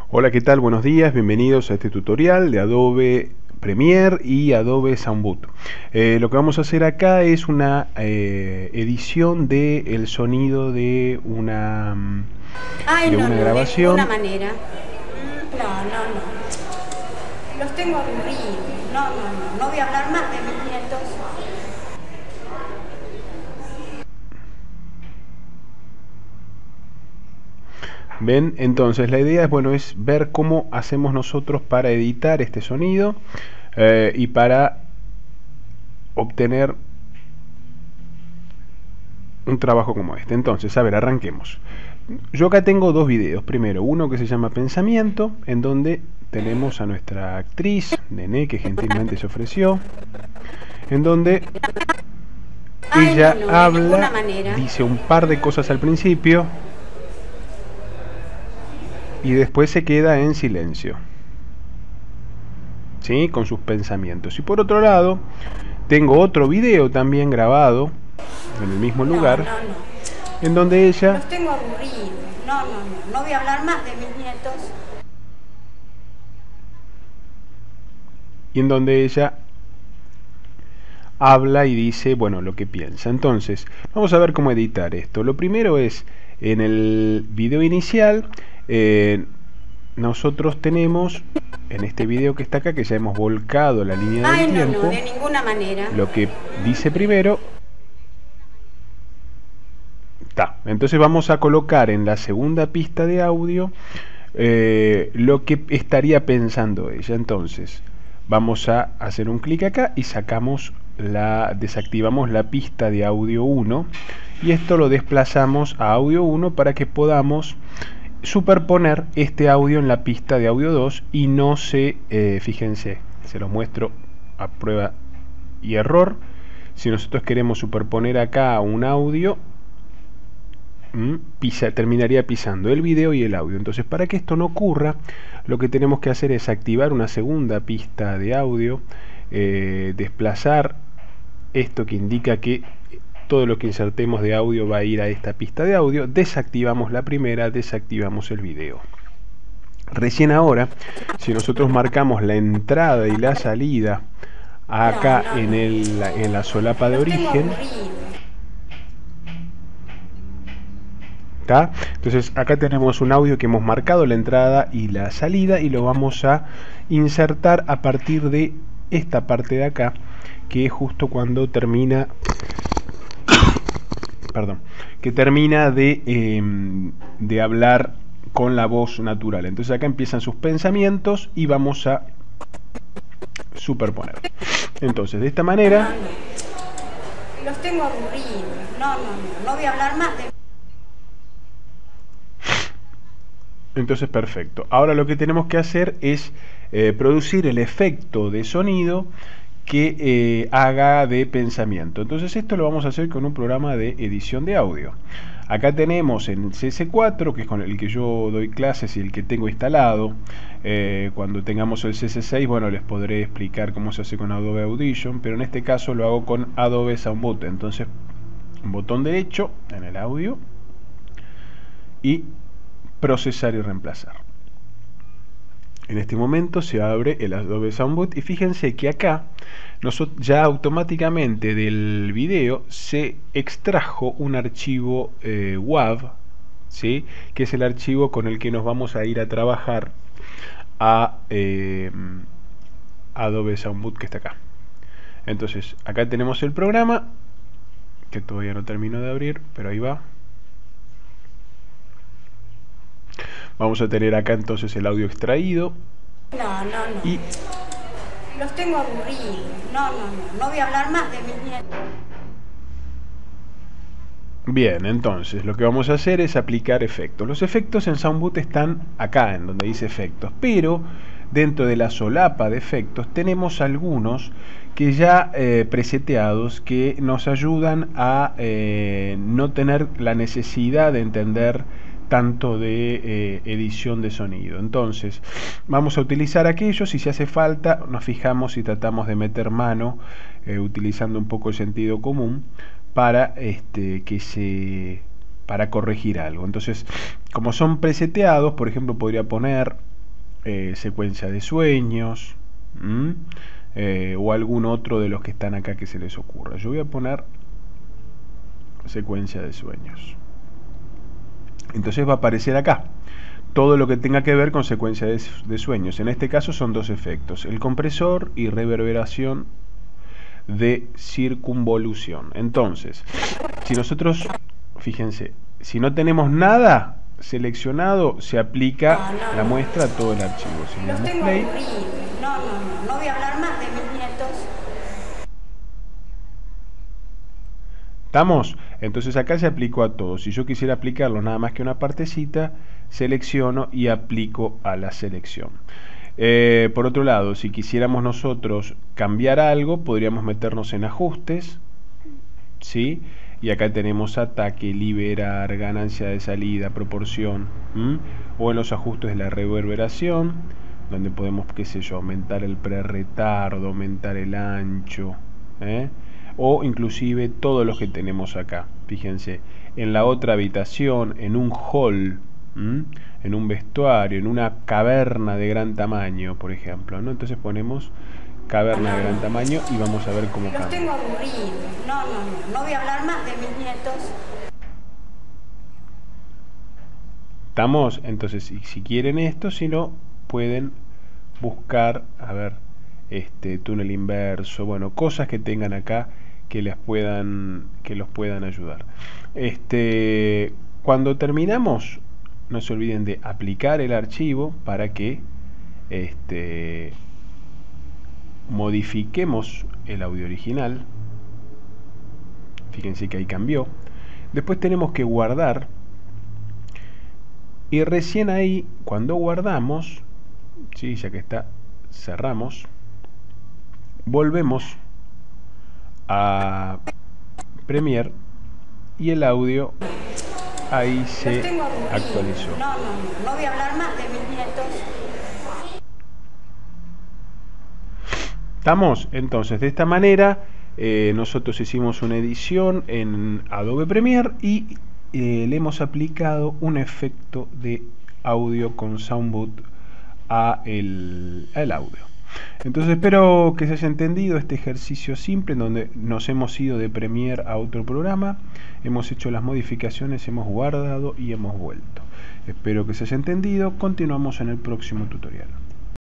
Hola, ¿qué tal? Buenos días, bienvenidos a este tutorial de Adobe Premiere y Adobe Soundboot. Lo que vamos a hacer acá es una edición del sonido de una, Ay, de no, una no, de ninguna grabación. manera. No, no, no. Los tengo aburridos. No, no, no. No voy a hablar más de mis nietos. ¿Ven? Entonces la idea es, bueno, es ver cómo hacemos nosotros para editar este sonido y para obtener un trabajo como este. Entonces, a ver, arranquemos. Yo acá tengo dos videos. Primero, uno que se llama Pensamiento, en donde tenemos a nuestra actriz, Nené, que gentilmente se ofreció, en donde Ay, no, ella no, de ninguna habla, manera. dice un par de cosas al principio y después se queda en silencio, ¿sí? Con sus pensamientos. Y por otro lado, tengo otro video también grabado en el mismo No, lugar, no, no. en donde ella Los tengo aburridos. No, no, no. No voy a hablar más de mis nietos. y en donde ella habla y dice, bueno, lo que piensa. Entonces, vamos a ver cómo editar esto. Lo primero es, en el video inicial, nosotros tenemos, en este video que está acá, que ya hemos volcado la línea del Ay, no, no, tiempo, de ninguna manera. lo que dice primero, está. Entonces vamos a colocar en la segunda pista de audio lo que estaría pensando ella. Entonces, vamos a hacer un clic acá y desactivamos la pista de audio 1 y esto lo desplazamos a audio 1 para que podamos superponer este audio en la pista de audio 2 y no fíjense, se los muestro a prueba y error. Si nosotros queremos superponer acá un audio, terminaría pisando el video y el audio. Entonces, para que esto no ocurra, lo que tenemos que hacer es activar una segunda pista de audio, desplazar esto que indica que todo lo que insertemos de audio va a ir a esta pista de audio, desactivamos la primera, desactivamos el video. Recién ahora, si nosotros marcamos la entrada y la salida No, acá no, en la solapa de no. Los tengo origen, aburridos. ¿tá? Entonces acá tenemos un audio que hemos marcado la entrada y la salida y lo vamos a insertar a partir de esta parte de acá, que es justo cuando termina, perdón, que termina de hablar con la voz natural. Entonces acá empiezan sus pensamientos y vamos a superponer. Entonces, de esta No, manera, no. Los tengo aburridos. No, no, no. No voy a hablar más de... entonces perfecto. Ahora lo que tenemos que hacer es producir el efecto de sonido que haga de pensamiento. Entonces esto lo vamos a hacer con un programa de edición de audio. Acá tenemos en CS4, que es con el que yo doy clases y el que tengo instalado. Cuando tengamos el CS6, bueno, les podré explicar cómo se hace con Adobe Audition, pero en este caso lo hago con Adobe Soundboot. Entonces, un botón derecho en el audio y procesar y reemplazar. En este momento se abre el Adobe Soundboot y fíjense que acá ya automáticamente del video se extrajo un archivo WAV, ¿sí? Que es el archivo con el que nos vamos a ir a trabajar a Adobe Soundboot, que está acá. Entonces acá tenemos el programa, que todavía no termino de abrir, pero ahí va. Vamos a tener acá entonces el audio extraído. No, no, no. Y los tengo aburridos. No, no, no. No voy a hablar más de mis nietos. bien, entonces lo que vamos a hacer es aplicar efectos. Los efectos en Soundboot están acá, en donde dice efectos, pero dentro de la solapa de efectos tenemos algunos que ya preseteados que nos ayudan a no tener la necesidad de entender tanto de edición de sonido. Entonces vamos a utilizar aquellos y si hace falta nos fijamos y tratamos de meter mano utilizando un poco el sentido común para para corregir algo. Entonces, como son preseteados, por ejemplo, podría poner secuencia de sueños, o algún otro de los que están acá que se les ocurra. Yo voy a poner secuencia de sueños. Entonces va a aparecer acá todo lo que tenga que ver con secuencia de sueños. En este caso son dos efectos: el compresor y reverberación de circunvolución. Entonces, si nosotros, fíjense, si no tenemos nada seleccionado, se aplica la muestra a todo el archivo. Si le damos play, no voy a hablar más de mis nietos. ¿estamos? Entonces acá se aplicó a todo. Si yo quisiera aplicarlo nada más que una partecita, selecciono y aplico a la selección. Por otro lado, si quisiéramos nosotros cambiar algo, podríamos meternos en ajustes, ¿sí? Y acá tenemos ataque, liberar, ganancia de salida, proporción, o en los ajustes de la reverberación, donde podemos, qué sé yo, aumentar el pre-retardo, aumentar el ancho, o inclusive todos los que tenemos acá. Fíjense, en la otra habitación, en un hall, en un vestuario, en una caverna de gran tamaño, por ejemplo, ¿no? Entonces ponemos caverna de gran tamaño y vamos a ver cómo cambia. Los tengo aburridos. No voy a hablar más de mis nietos. ¿Estamos? Entonces, si quieren esto, si no, pueden buscar, a ver, túnel inverso, bueno, cosas que tengan acá que los puedan ayudar. Cuando terminamos, no se olviden de aplicar el archivo para que modifiquemos el audio original. Fíjense que ahí cambió. Después tenemos que guardar, y recién ahí, cuando guardamos, ¿sí? Ya que está, cerramos, volvemos a Premiere y el audio ahí se actualizó. No voy a hablar más de mis nietos. ¿Estamos? Entonces, de esta manera, nosotros hicimos una edición en Adobe Premiere y le hemos aplicado un efecto de audio con Soundboot al audio. Entonces espero que se haya entendido este ejercicio simple en donde nos hemos ido de Premiere a otro programa, hemos hecho las modificaciones, hemos guardado y hemos vuelto. Espero que se haya entendido. Continuamos en el próximo tutorial.